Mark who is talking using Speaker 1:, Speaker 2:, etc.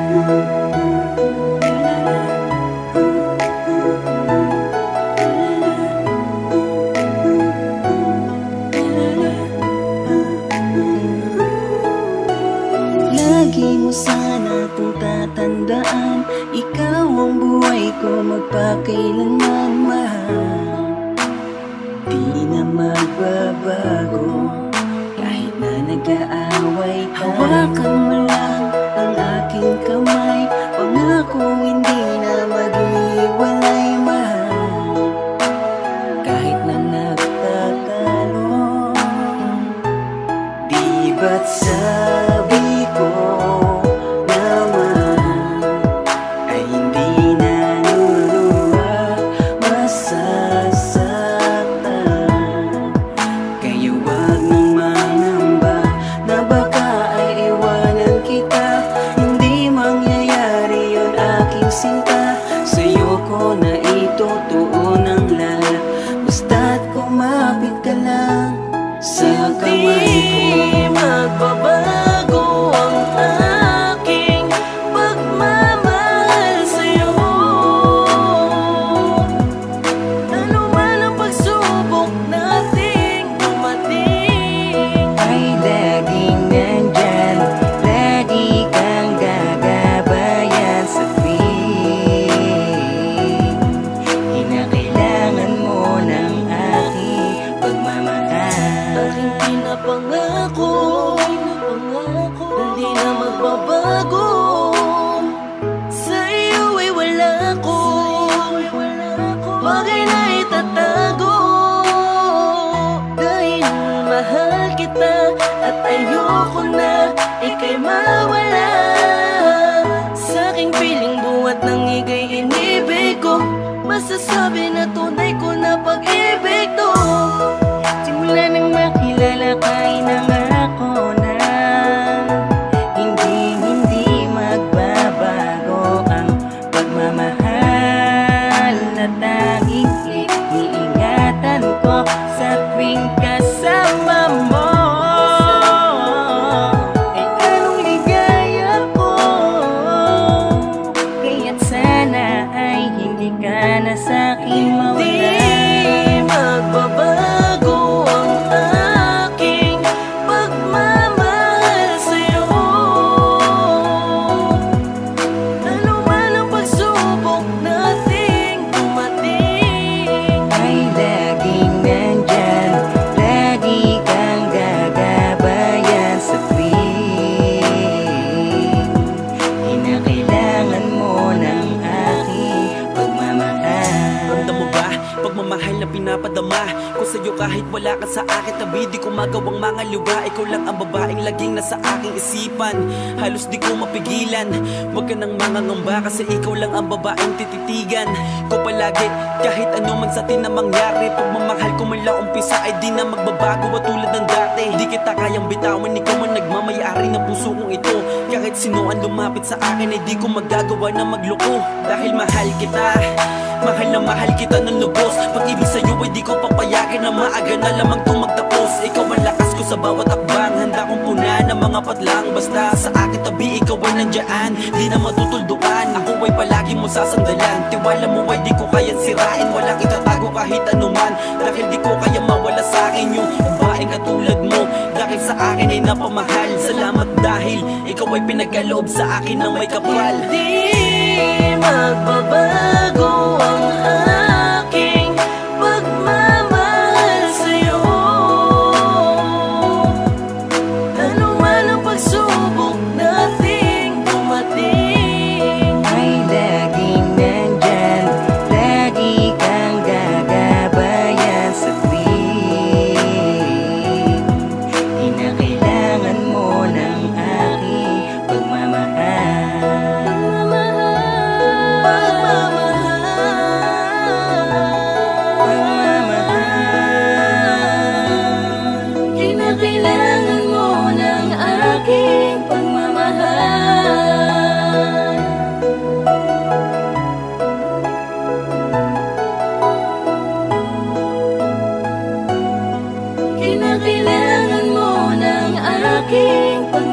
Speaker 1: Lagi mo sana itong tatandaan, ikaw ang buhay ko magpakailanman, mahal. Di na magbabago kahit na nag-aaway tayo. Hawakan mo lang ang aking kamay, pangako hindi na mag-iwalay, mahal. Kahit na nagtatalo, di ba't sabi ko naman ay hindi nanuluha, masasaktan. Kaya wag nang mangamba na baka ay iwanan kita. Hindi mangyayari yun, aking sinta. Sa'yo ko na itutuon ang lahat, basta't kumapit ka lang sa kamay ko. Magbabago ang aking pagmamahal sa'yo. Ano man ang pagsubok nating dumating, ay laging nandyan, lagi kang gagabayan sa tuwing kinakailangan mo ng aking pagmamahal. Aking pinapangako, hindi na magbabago. Sa iyo ay wala ko bagay na itatago. Dahil mahal kita at ayoko na ika'y mawala. Sa aking piling buhat ng ika'y inibig ko, masasabi na tunay ko na pag-ibig to. Simula nang makilala ka ay nangako na hindi magbabago ang pagmamahal na tanging iingatan ko sa tuwing kasama mo. Ay anong ligaya ko, kaya't sana ay hindi ka na sa'kin mawala. Hindi magbabago ang aking pagmamahal sa'yo. Ano man ang pagsubok nating dumating, ay laging nandyan, lagi kang gagabayan sa tuwing kinakailangan mo ng aking pagmamahal.
Speaker 2: Ramdam mo ba pagmamahal na pinapadama ko sa'yo kahit wala ka sa akin tabi? Di ko magawang mga luha, ikaw lang ang babaeng laging nasa aking isipan. Halos di ko mapigilan, wag ka nang mangangamba kasi ikaw lang ang babaeng tititigan ko palagi. Kahit ano man sa atin na mangyari, pagmamahal ko man lang umpisa ay di na magbabago at tulad ng dati. Di kita kayang bitawan, ikaw ang nagmamayari ng puso kong ito. Kahit sino ang lumapit sa akin ay di ko magagawa na magloko. Dahil mahal kita, mahal na mahal kita ng lubos. Pag-ibig sa'yo ay di ko papayagan na maaga na lamang itong magtapos. Ikaw ang lakas ko sa bawat akbang, handa kong punan ng mga patlang. Basta sa akin tabi, ikaw ay nandiyan, di na matutuldukan. Ako ay palagi mo sasandalan, tiwala mo ay di ko kayang sirain. Walang itatago kahit anuman, dahil di ko kaya mawala sa akin yung babaeng katulad mo. Dahil sa akin ay napamahal, salamat dahil ikaw ay pinagkaloob sa akin ng may kapal.
Speaker 1: Di magbabago ang aking pagmamahal sa'yo. Ano man ang pagsubok nating dumating, ay laging nandyan, lagi kang gagabayan sa tuwing kinakailangan mo ng aking pagmamahal. Kinakailangan mo ng aking pagmamahal. Kinakailangan mo ng aking pagmamahal.